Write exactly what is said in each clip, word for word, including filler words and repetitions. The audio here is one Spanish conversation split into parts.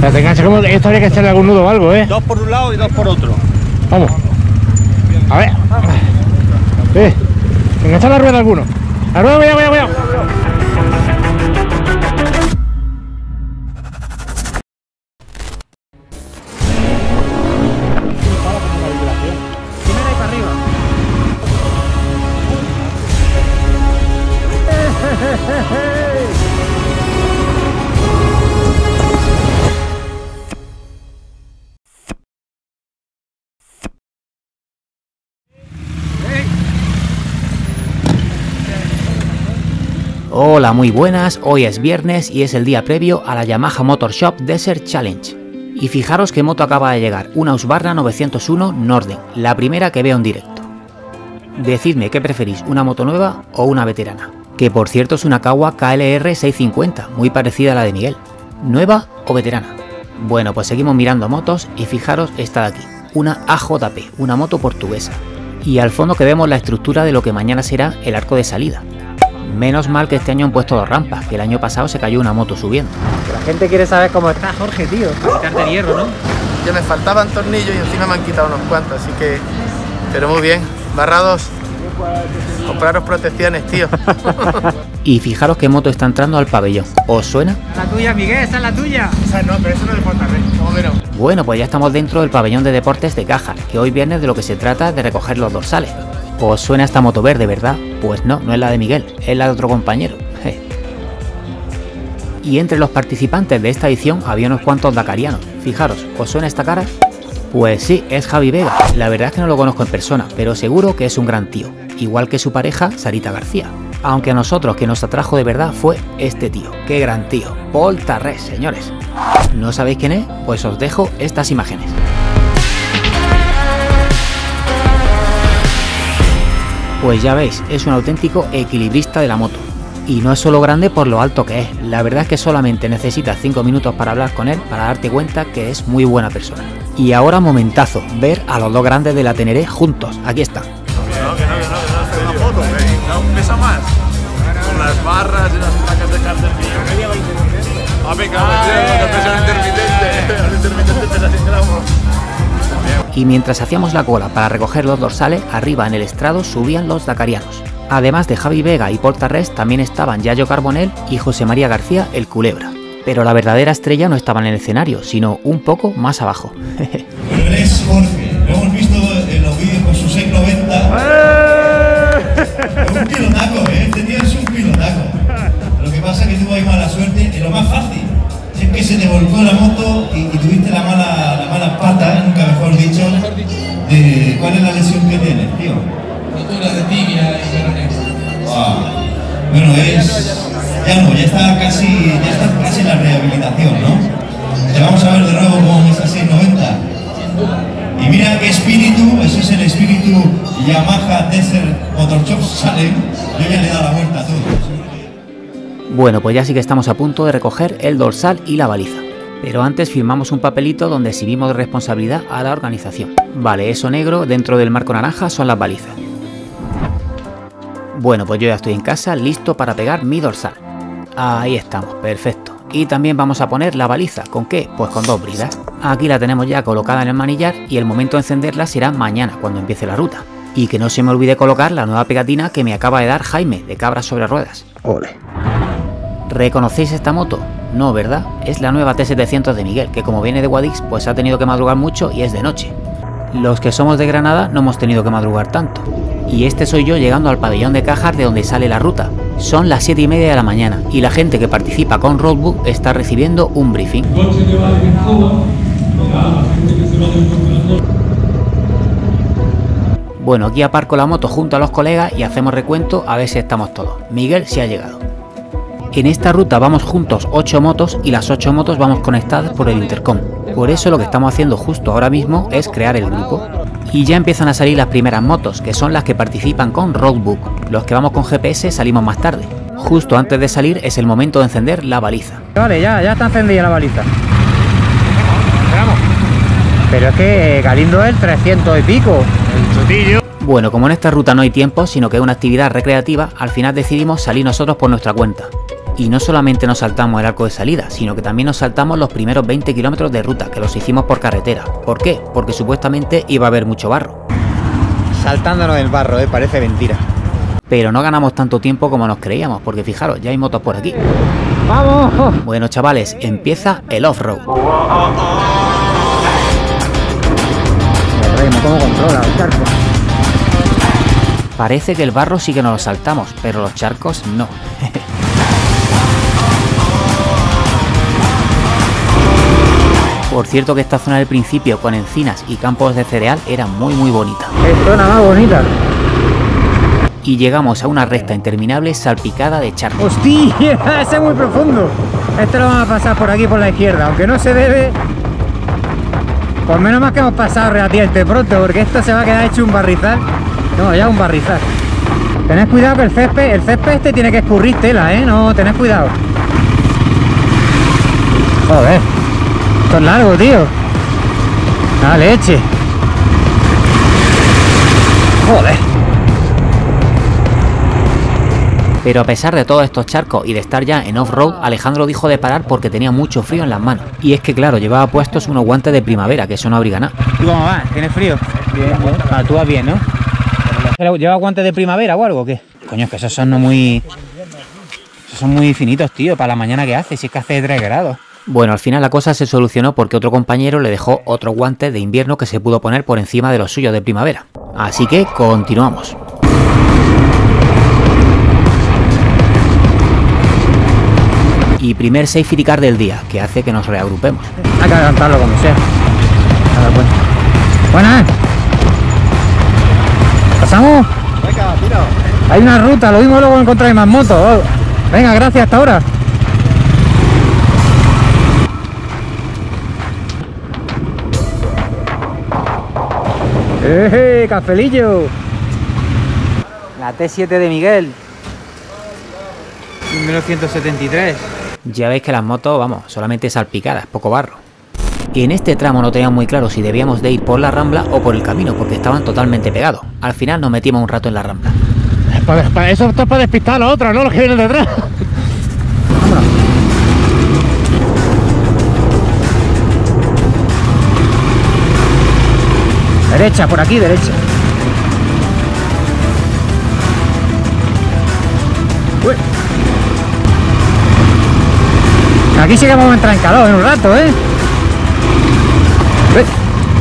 te engancha, como esto habría que echarle algún nudo o algo, ¿eh? Dos por un lado y dos por otro. Vamos. A ver. Eh, engancha la rueda alguno. La rueda, cuidado, cuidado, cuidado. Hola, muy buenas, hoy es viernes y es el día previo a la Yamaha Motor Shop Desert Challenge. Y fijaros qué moto acaba de llegar, una Husqvarna novecientos uno Norden, la primera que veo en directo. Decidme qué preferís, una moto nueva o una veterana, que por cierto es una Kawa K L R seiscientos cincuenta, muy parecida a la de Miguel. ¿Nueva o veterana? Bueno, pues seguimos mirando motos y fijaros esta de aquí, una A J P, una moto portuguesa. Y al fondo que vemos la estructura de lo que mañana será el arco de salida. Menos mal que este año han puesto dos rampas, que el año pasado se cayó una moto subiendo. La gente quiere saber cómo está Jorge, tío. Quitar de hierro, ¿no? Ya me faltaban tornillos y encima me han quitado unos cuantos, así que... Pero muy bien. Barrados, compraros protecciones, tío. Y fijaros qué moto está entrando al pabellón. ¿Os suena? La tuya, Miguel, esa es la tuya. Esa no, pero eso no es de Portarrés, ¿cómo que no? Bueno, pues ya estamos dentro del pabellón de deportes de Cajas, que hoy viernes de lo que se trata es de recoger los dorsales. ¿Os suena esta moto verde, verdad? Pues no, no es la de Miguel, es la de otro compañero. Je. Y entre los participantes de esta edición había unos cuantos dakarianos. Fijaros, ¿os suena esta cara? Pues sí, es Javi Vega. La verdad es que no lo conozco en persona, pero seguro que es un gran tío, igual que su pareja, Sarita García. Aunque a nosotros que nos atrajo de verdad fue este tío. ¡Qué gran tío! Paul Tarrés, señores. ¿No sabéis quién es? Pues os dejo estas imágenes. Pues ya veis, es un auténtico equilibrista de la moto. Y no es solo grande por lo alto que es, la verdad es que solamente necesitas cinco minutos para hablar con él para darte cuenta que es muy buena persona. Y ahora momentazo, ver a los dos grandes de la Teneré juntos, aquí están. No, que no, que no, que no hacer una foto, que no pesa más. Con las barras y las placas de cárter. Ah, venga, que pesa el intermitente. El intermitente pesa cien gramos. Y mientras hacíamos la cola para recoger los dorsales, arriba en el estrado subían los dakarianos. Además de Javi Vega y Paul Tarrés, también estaban Yayo Carbonell y José María García, el Culebra. Pero la verdadera estrella no estaba en el escenario, sino un poco más abajo. Bueno, él es Jorge, lo hemos visto en los vídeos con su seis noventa. Es un pilotaco, ¿eh? Este tío es un pilotaco. Lo que pasa es que tuvo ahí mala suerte, es lo más fácil. Es que se te volcó la moto y, y tuviste la mala, la mala pata, nunca mejor dicho, de cuál es la lesión que tienes, tío. Rotura de tibia y peroné. Wow. Bueno, es... Ya no, ya está casi, ya está casi en la rehabilitación, ¿no? Te vamos a ver de nuevo con esa seis noventa. Y mira qué espíritu, ese es el espíritu Yamaha Desert Motor Shop Challenge. Yo ya le he dado la vuelta a todo. Bueno, pues ya sí que estamos a punto de recoger el dorsal y la baliza. Pero antes firmamos un papelito donde exhibimos de responsabilidad a la organización. Vale, eso negro dentro del marco naranja son las balizas. Bueno, pues yo ya estoy en casa, listo para pegar mi dorsal. Ahí estamos, perfecto. Y también vamos a poner la baliza, ¿con qué? Pues con dos bridas. Aquí la tenemos ya colocada en el manillar y el momento de encenderla será mañana, cuando empiece la ruta. Y que no se me olvide colocar la nueva pegatina que me acaba de dar Jaime, de Cabras sobre Ruedas. Ole. ¿Reconocéis esta moto? No, ¿verdad? Es la nueva T setecientos de Miguel, que como viene de Guadix, pues ha tenido que madrugar mucho y es de noche. Los que somos de Granada no hemos tenido que madrugar tanto. Y este soy yo llegando al pabellón de Cajas de donde sale la ruta. Son las siete y media de la mañana y la gente que participa con Roadbook está recibiendo un briefing. Bueno, aquí aparco la moto junto a los colegas y hacemos recuento a ver si estamos todos. Miguel sí ha llegado. En esta ruta vamos juntos ocho motos y las ocho motos vamos conectadas por el intercom. Por eso lo que estamos haciendo justo ahora mismo es crear el grupo. Y ya empiezan a salir las primeras motos, que son las que participan con Roadbook. Los que vamos con G P S salimos más tarde. Justo antes de salir es el momento de encender la baliza. Vale, ya, ya está encendida la baliza. Esperamos. Pero es que Galindo es trescientos y pico. El chutillo. Bueno, como en esta ruta no hay tiempo, sino que es una actividad recreativa, al final decidimos salir nosotros por nuestra cuenta. Y no solamente nos saltamos el arco de salida, sino que también nos saltamos los primeros veinte kilómetros de ruta, que los hicimos por carretera. ¿Por qué? Porque supuestamente iba a haber mucho barro. Saltándonos el barro, eh, parece mentira. Pero no ganamos tanto tiempo como nos creíamos, porque fijaros, ya hay motos por aquí. ¡Vamos! Bueno, chavales, empieza el off-road. ¿Cómo controla el charco? Parece que el barro sí que nos lo saltamos, pero los charcos no. Por cierto que esta zona del principio con encinas y campos de cereal era muy muy bonita. ¡Qué zona más bonita! Y llegamos a una recta interminable salpicada de charcos. ¡Hostia! Ese es muy profundo. Este lo vamos a pasar por aquí por la izquierda, aunque no se debe. Por menos más que hemos pasado relativamente pronto, porque esto se va a quedar hecho un barrizal. No, ya un barrizal. Tened cuidado que el césped, el césped este tiene que escurrir tela, ¿eh? No, tened cuidado. Joder. Esto es largo, tío. ¡Ah, leche! Joder. Pero a pesar de todos estos charcos y de estar ya en off-road, Alejandro dijo de parar porque tenía mucho frío en las manos. Y es que claro, llevaba puestos unos guantes de primavera, que eso no abriga nada. ¿Tú cómo vas? ¿Tienes frío? Bien, bien. Ah, tú vas bien, ¿no? ¿Llevas guantes de primavera o algo o qué? Coño, es que esos son no muy... Esos son muy finitos, tío, para la mañana que hace, si es que hace tres grados. Bueno, al final la cosa se solucionó porque otro compañero le dejó otros guantes de invierno que se pudo poner por encima de los suyos de primavera. Así que continuamos. Y primer safety car del día, que hace que nos reagrupemos. Hay que adelantarlo como sea. A ver, pues. Buenas. ¿Pasamos? Venga, tira. Hay una ruta, lo mismo luego encontráis más motos. Oh. Venga, gracias, hasta ahora. ¡Eh, cafelillo! La T siete de Miguel. mil novecientos setenta y tres. Ya veis que las motos, vamos, solamente salpicadas, poco barro. Y en este tramo no teníamos muy claro si debíamos de ir por la rambla o por el camino, porque estaban totalmente pegados. Al final nos metimos un rato en la rambla. Para, para eso esto es para despistar a los otros, no los que vienen detrás. Vámonos. Derecha, por aquí, derecha. Uy. Aquí sí que vamos a entrar en calor en un rato, ¿eh? Uy.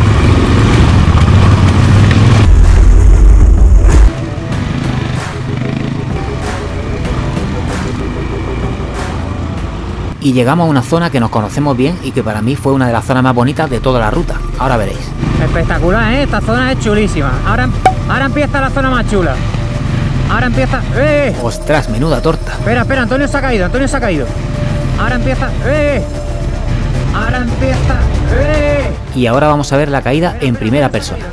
Y llegamos a una zona que nos conocemos bien y que para mí fue una de las zonas más bonitas de toda la ruta. Ahora veréis. Espectacular, ¿eh? Esta zona es chulísima. Ahora, ahora empieza la zona más chula. Ahora empieza... ¡Eh! ¡Ostras, menuda torta! Espera, espera, Antonio se ha caído, Antonio se ha caído. Ahora empieza... ¡Eh! Ahora empieza... ¡Eh! Y ahora vamos a ver la caída en primera persona.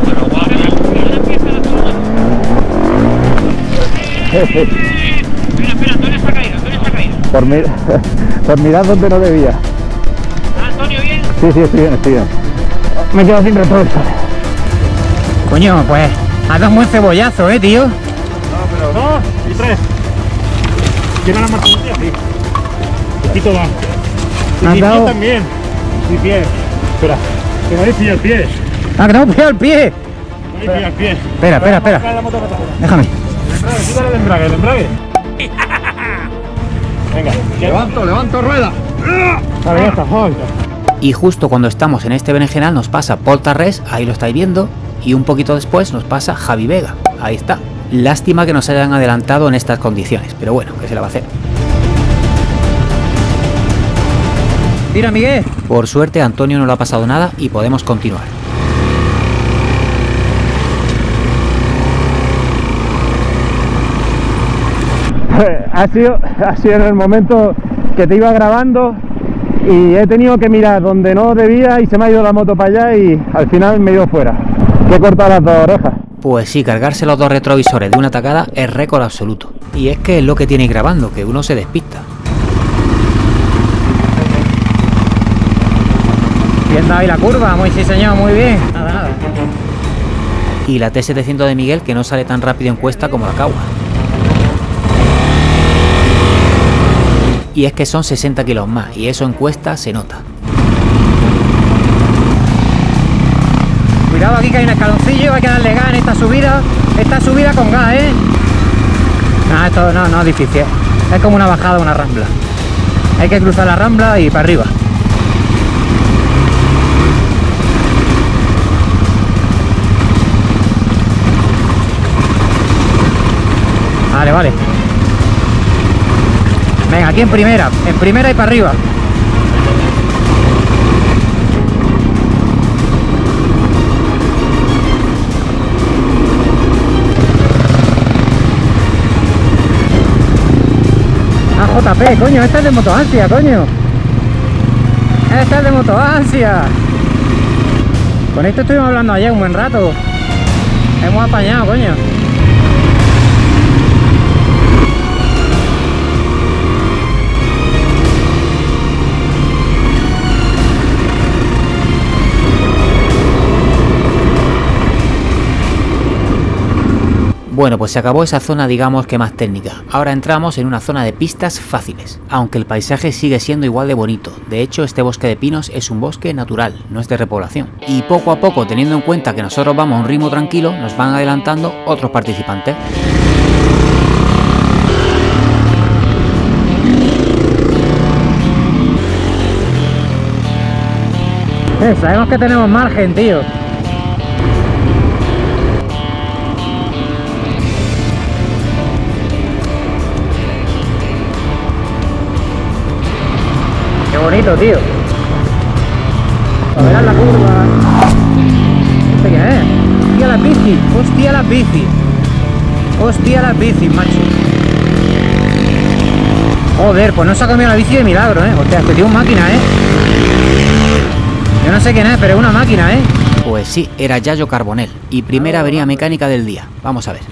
Espera, espera, Antonio se ha caído, Antonio se ha caído. Por, mir por mirar donde no debía. ¿Antonio bien? Sí, sí, estoy bien, estoy bien. Me quedo sin retrovisor. Coño, pues has dado un buen cebollazo, eh, tío. No, pero dos y tres. ¿Tiene la marcha? Sí. Poquito va. Y mi dado... pie también. Mi pie. Espera, que no le pilla el pie. Ah, que no me pilla el pie. No le pilla el pie. Espera, espera, espera. Déjame. Quítale el embrague, el embrague. Venga, levanto, levanto rueda. Vale, ya está, joder. Y justo cuando estamos en este berenjenal nos pasa Pol Tarrés, ahí lo estáis viendo, y un poquito después nos pasa Javi Vega, ahí está. Lástima que nos hayan adelantado en estas condiciones, pero bueno, ¿qué se le va a hacer? Tira, Miguel. Por suerte a Antonio no le ha pasado nada y podemos continuar. Ha sido, ha sido en el momento que te iba grabando y he tenido que mirar donde no debía y se me ha ido la moto para allá y al final me he ido fuera. Que he cortado las dos orejas. Pues sí, cargarse los dos retrovisores de una tacada es récord absoluto. Y es que es lo que tiene grabando, que uno se despista. Bien dado ahí la curva, muy sí señor, muy bien. Nada, nada. Y la T setecientos de Miguel que no sale tan rápido en cuesta como la Kawa. Y es que son sesenta kilos más, y eso en cuesta se nota. Cuidado aquí que hay un escaloncillo, hay que darle gas en esta subida. Esta subida con gas, ¿eh? No, esto no, no es difícil. Es como una bajada, una rambla. Hay que cruzar la rambla y para arriba. Vale, vale. Venga, aquí en primera, en primera y para arriba. Ah, J P, coño, esta es de Motoansia, coño. Esta es de Motoansia. Con esto estuvimos hablando ayer un buen rato. Hemos apañado, coño. Bueno, pues se acabó esa zona, digamos que más técnica. Ahora entramos en una zona de pistas fáciles, aunque el paisaje sigue siendo igual de bonito. De hecho, este bosque de pinos es un bosque natural, no es de repoblación. Y poco a poco, teniendo en cuenta que nosotros vamos a un ritmo tranquilo, nos van adelantando otros participantes. Eh, sabemos que tenemos margen, tío. Qué bonito, tío. A ver la curva. ¿Este qué es? Hostia la bici, hostia la bici. Hostia la bici, macho. Joder, pues no se ha comido la bici de milagro, eh. Hostia, este tío es máquina, eh. Yo no sé quién es, pero es una máquina, ¿eh? Pues sí, era Yayo Carbonell, y primera avería mecánica del día. Vamos a ver.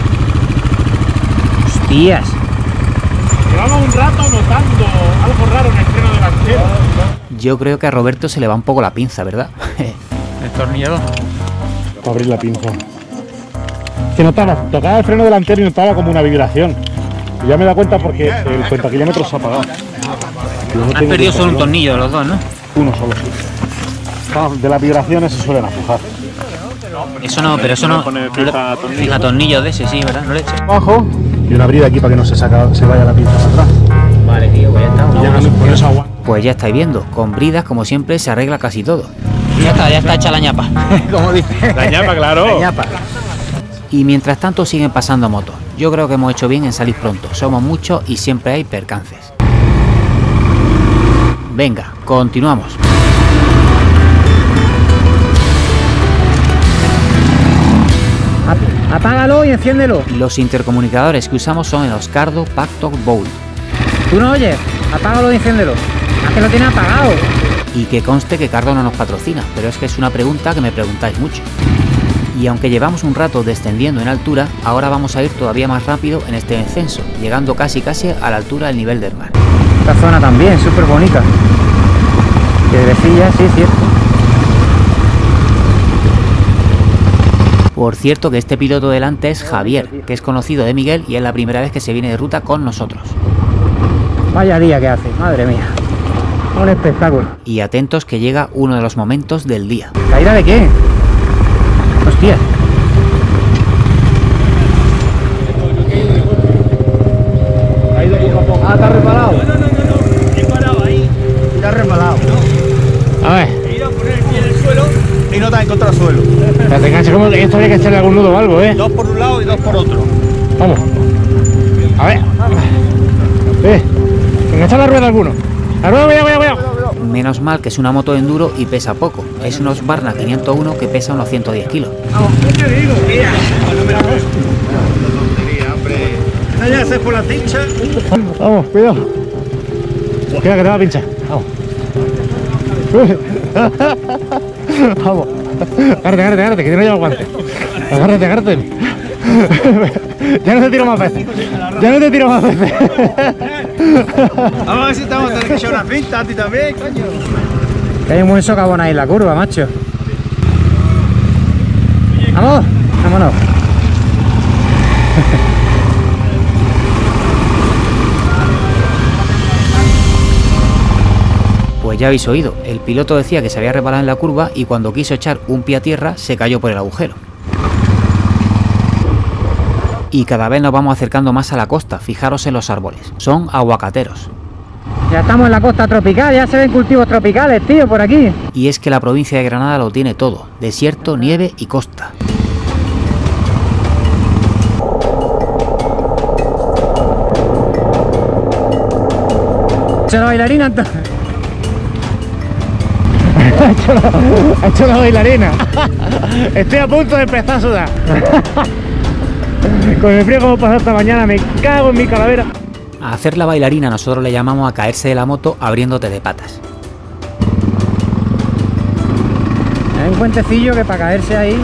Hostias. Llevamos un rato notando algo raro en el freno delantero. Yo creo que a Roberto se le va un poco la pinza, ¿verdad? El tornillador. Para abrir la pinza. Que notaba, tocaba el freno delantero y notaba como una vibración. Y ya me da cuenta porque el cuenta kilómetros se ha apagado. Has perdido solo un tornillo de los dos, ¿no? Uno solo, sí. De las vibraciones se suelen aflojar. Eso no, pero eso no. Fija tornillo. Fija tornillo de ese, sí, ¿verdad? No le eches. Abajo y una brida aquí para que no se, saca, se vaya la pinza para atrás. Vale, tío, pues ya está. Y ya con, con eso agua. Pues ya estáis viendo, con bridas como siempre se arregla casi todo. Ya está, ya está hecha la ñapa. Como dice. La ñapa, claro. La ñapa. Y mientras tanto siguen pasando motos. Yo creo que hemos hecho bien en salir pronto. Somos muchos y siempre hay percances. Venga, continuamos. Apágalo y enciéndelo. Los intercomunicadores que usamos son el Oscardo Pacto Bowl. ¿Tú no oyes? Apágalo y enciéndelo. Es que lo tiene apagado. Y que conste que Cardo no nos patrocina, pero es que es una pregunta que me preguntáis mucho. Y aunque llevamos un rato descendiendo en altura, ahora vamos a ir todavía más rápido en este descenso, llegando casi casi a la altura del nivel del mar. Esta zona también, súper bonita. Piedrecilla, sí, cierto. Por cierto que este piloto delante es Javier, que es conocido de Miguel y es la primera vez que se viene de ruta con nosotros. Vaya día que hace, madre mía. Un espectáculo. Y atentos que llega uno de los momentos del día. ¿Caída de qué? Hostia. Ah, está reparado. No, no, no, no. He parado ahí. Está reparado. No. A ver. He ido a poner el pie en el suelo y no te has encontrado suelo. Pero te engancha como que esto había que echarle algún nudo o algo, ¿eh? Dos por un lado y dos por otro. Vamos. A ver. Eh. Engancha la rueda alguno. La rueda, voy a, voy a, voy a. Menos mal que es una moto de enduro y pesa poco. Es un Husqvarna quinientos uno que pesa unos ciento diez kilos. Vamos, ¿qué te digo? Mira, no me la ves. Tontería, hombre. ¿No ya haces por la pincha? Vamos, cuidado. Cuidado que te va a pinchar. Vamos. Vamos. Agárrate, agárrate, agárrate, que no llevo guante. Agárrate, agárrate. Ya no te tiro más veces. Ya no te tiro más veces. Vamos a ver si estamos teniendo que echar una pinta a ti también, coño. Hay un buen socavón ahí en la curva, macho. Vamos, vámonos. Pues ya habéis oído, el piloto decía que se había resbalado en la curva y cuando quiso echar un pie a tierra se cayó por el agujero. Y cada vez nos vamos acercando más a la costa, fijaros en los árboles, son aguacateros. Ya estamos en la costa tropical, ya se ven cultivos tropicales, tío, por aquí. Y es que la provincia de Granada lo tiene todo, desierto, nieve y costa. ¿Ha hecho la bailarina entonces? Ha hecho la, ha hecho la bailarina. Estoy a punto de empezar a sudar. Con el frío como pasó esta mañana, me cago en mi calavera. A hacer la bailarina nosotros le llamamos a caerse de la moto abriéndote de patas. Hay un puentecillo que para caerse ahí.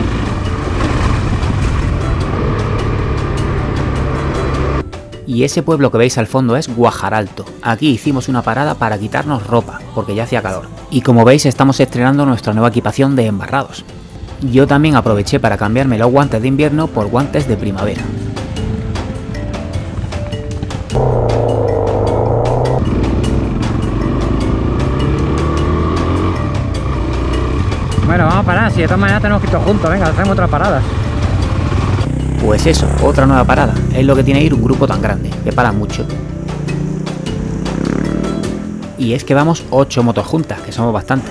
Y ese pueblo que veis al fondo es Guajaralto. Aquí hicimos una parada para quitarnos ropa, porque ya hacía calor. Y como veis estamos estrenando nuestra nueva equipación de embarrados. Yo también aproveché para cambiarme los guantes de invierno por guantes de primavera. Bueno, vamos a parar, si de todas maneras tenemos que ir todos juntos, venga, hacemos otra parada. Pues eso, otra nueva parada. Es lo que tiene ir un grupo tan grande, que para mucho. Y es que vamos ocho motos juntas, que somos bastantes.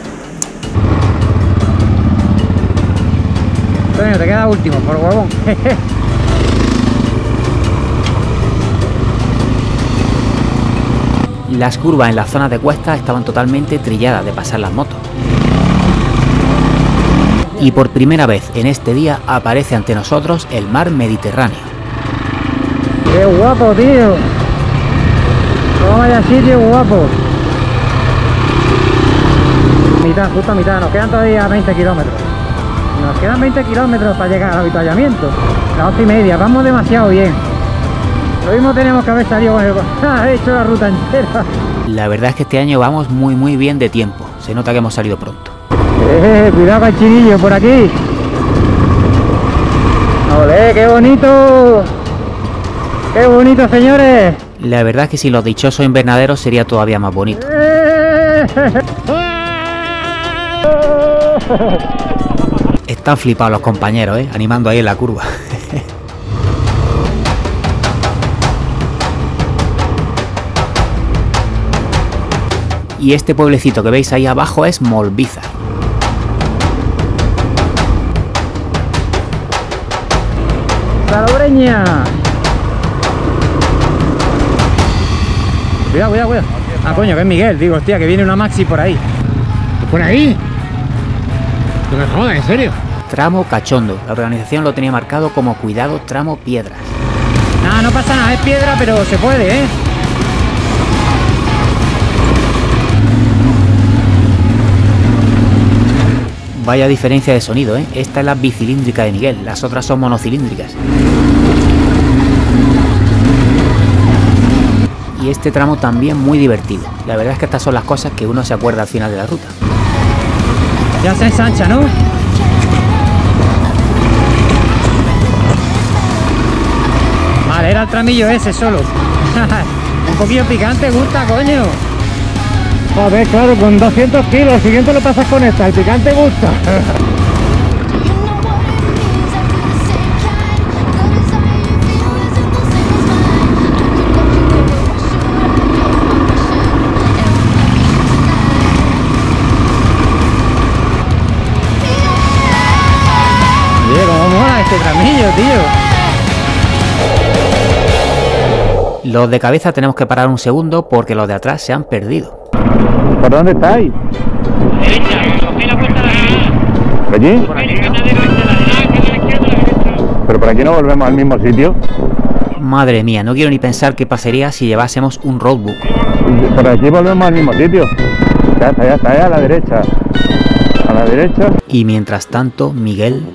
Antonio, te queda último, por huevón. Las curvas en las zonas de cuesta estaban totalmente trilladas de pasar las motos. Y por primera vez en este día aparece ante nosotros el mar Mediterráneo. ¡Qué guapo, tío! ¡Cómo vaya sitio guapo! Mitad, justo a mitad, nos quedan todavía veinte kilómetros. Nos quedan veinte kilómetros para llegar al avituallamiento. Las once y media, vamos demasiado bien. Lo mismo tenemos que haber salido con el... ¡Ah, he hecho la ruta entera! La verdad es que este año vamos muy muy bien de tiempo. Se nota que hemos salido pronto. Eh, cuidado con el chirillo por aquí. ¡Olé, qué bonito! ¡Qué bonito, señores! La verdad es que sin los dichosos invernaderos sería todavía más bonito. ¡Eh! Están flipados los compañeros, ¿eh? Animando ahí en la curva. Y este pueblecito que veis ahí abajo es Molvízar. ¡Salobreña! Cuidado, cuidado, cuidado. Ah, coño, que es Miguel. Digo, hostia, que viene una maxi por ahí. ¿Por ahí? No me jodas, ¿en serio? Tramo Cachondo. La organización lo tenía marcado como cuidado tramo piedras. No, no pasa nada, es piedra, pero se puede, ¿eh? Vaya diferencia de sonido, ¿eh? Esta es la bicilíndrica de Miguel, las otras son monocilíndricas. Y este tramo también muy divertido. La verdad es que estas son las cosas que uno se acuerda al final de la ruta. Ya se ensancha, ¿no? Vale, era el tramillo ese solo. Un poquillo picante gusta, coño. Joder, claro, con doscientos kilos, el siguiente lo pasas con esta, el picante gusta. Oye, cómo mola este tramillo, tío. Los de cabeza tenemos que parar un segundo porque los de atrás se han perdido. ¿Por dónde estáis? Derecha, cogí la puerta de la derecha. ¿Por allí? Por aquí. ¿Pero por aquí no volvemos al mismo sitio? Madre mía, no quiero ni pensar qué pasaría si llevásemos un roadbook. Por aquí volvemos al mismo sitio. Ya está, ya está, ya a la derecha. A la derecha. Y mientras tanto, Miguel...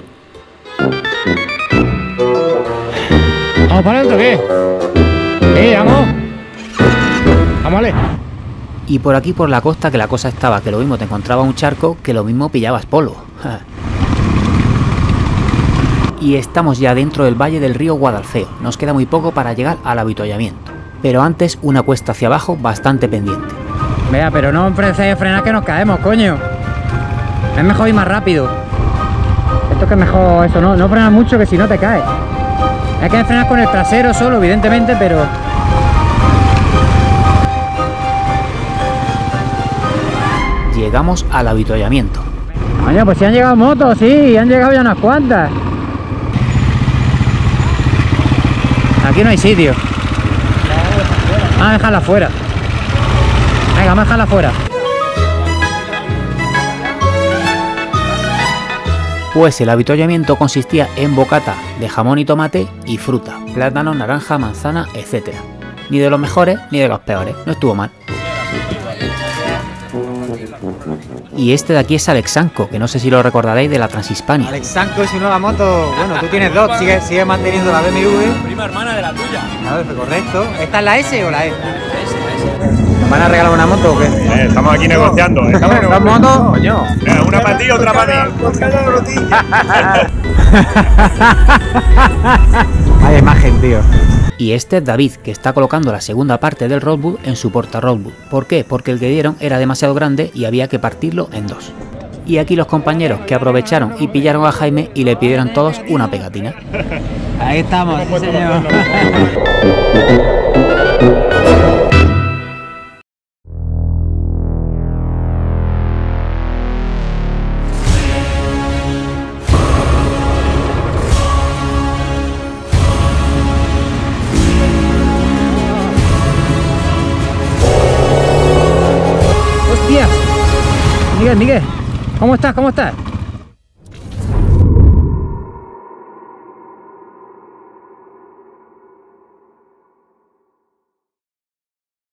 ¿Vamos para adentro o qué? ¡Eh, vamos! ¡Vámonos! Y por aquí por la costa que la cosa estaba, que lo mismo te encontraba un charco, que lo mismo pillabas polvo. Y estamos ya dentro del valle del río Guadalfeo, nos queda muy poco para llegar al avituallamiento. Pero antes una cuesta hacia abajo bastante pendiente. Vea, pero no empecéis a frenar que nos caemos, coño. Es mejor ir más rápido. Esto que es mejor eso, no, no frenas mucho que si no te caes. Hay que frenar con el trasero solo, evidentemente, pero... Llegamos al avituallamiento. Coño, pues si han llegado motos, sí, han llegado ya unas cuantas. Aquí no hay sitio. Vamos a dejarla fuera. Venga, vamos a dejarla fuera. Pues el avituallamiento consistía en bocata de jamón y tomate y fruta, plátano, naranja, manzana, etcétera. Ni de los mejores ni de los peores, no estuvo mal. Y este de aquí es Alexanco, que no sé si lo recordaréis de la Transhispania. Alexanco es su nueva moto. Bueno, tú tienes dos, sigue, sigue manteniendo la B M W. Prima hermana de la tuya. Claro, correcto. ¿Esta es la S o la E? ¿Nos van a regalar una moto o qué? Eh, estamos aquí negociando. Estamos ¿Dos motos? Coño. Eh, una para ti y otra para mí. Vaya imagen, tío. Y este es David, que está colocando la segunda parte del roadbook en su porta roadbook. ¿Por qué? Porque el que dieron era demasiado grande y había que partirlo en dos. Y aquí los compañeros que aprovecharon y pillaron a Jaime y le pidieron todos una pegatina. Ahí estamos, sí, señor. Miguel, Miguel, ¿cómo estás? ¿Cómo estás?